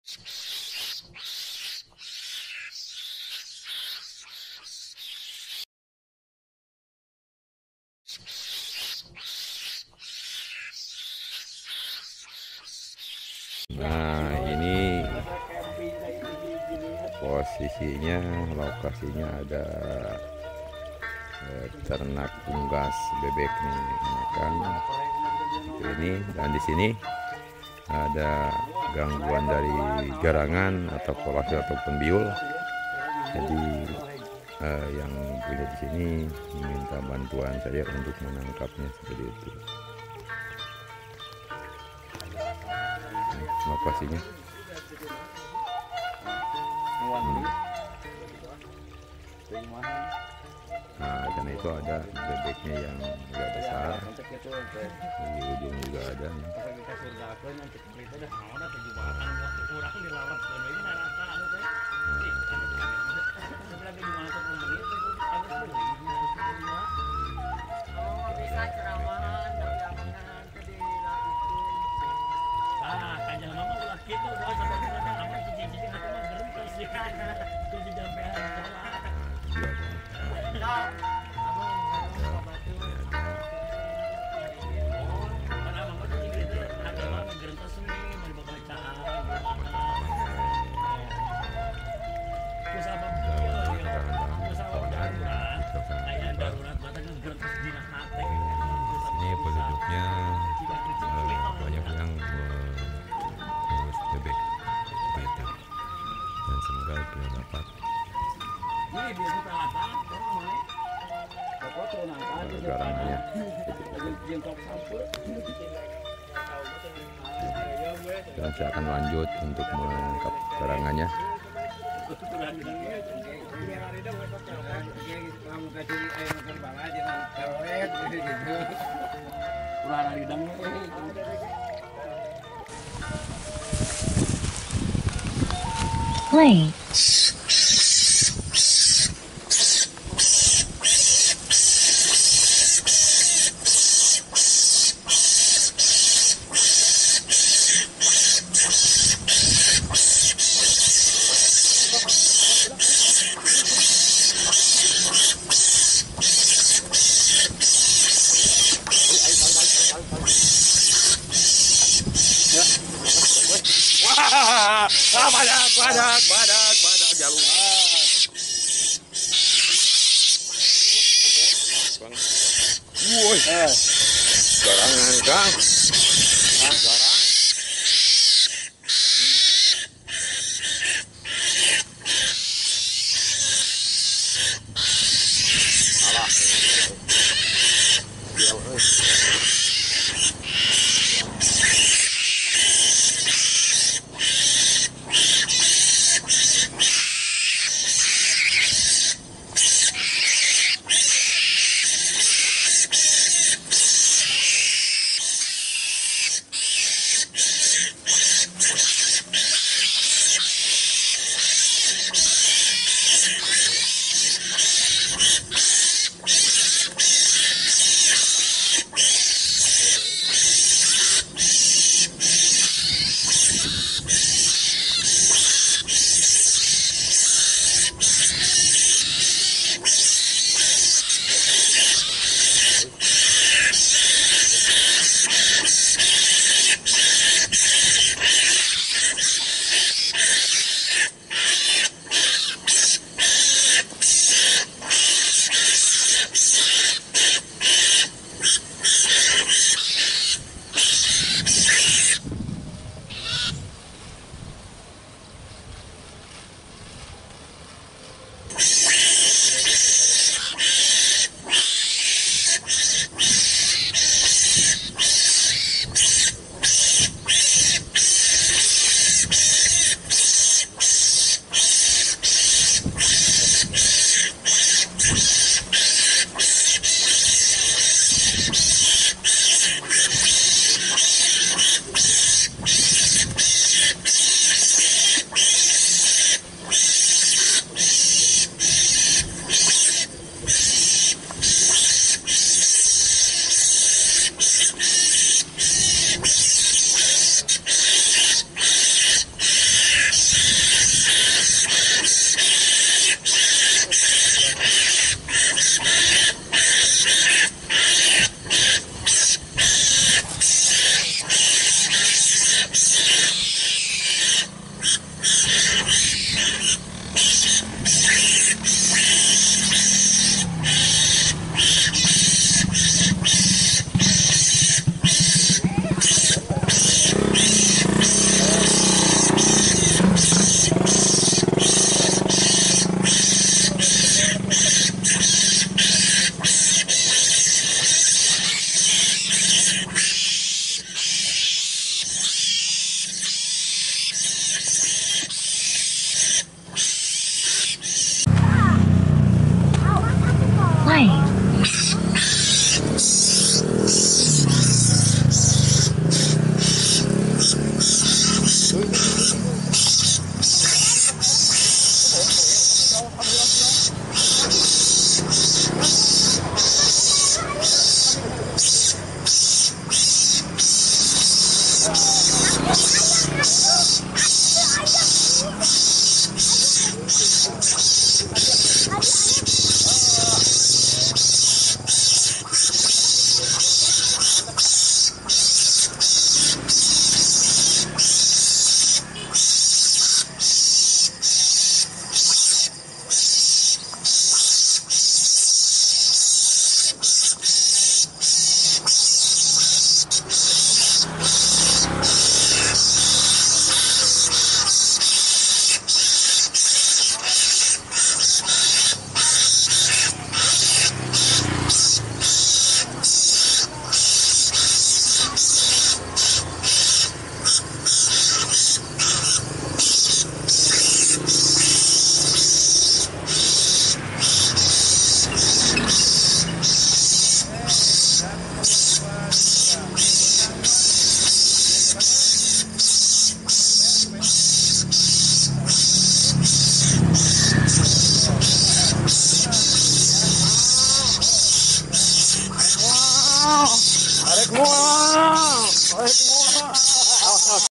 Nah, ini posisinya, lokasinya ada ternak unggas bebek nih, kan? Ini dan di sini ada gangguan dari garangan atau kolase ataupun biul. Jadi yang punya di sini meminta bantuan saya untuk menangkapnya seperti itu. Lokasinya. Nah, karena itu ada bebeknya yang agak besar. Di ujung juga ada. Ini penduduknya banyak yang mengurus bebek itu, dan semoga kita dapat garangannya. Dan saya akan lanjut untuk menangkap garangannya. Play. Badak jalur. Woi, garangan Kang. Garang. Alah. Tarik semua.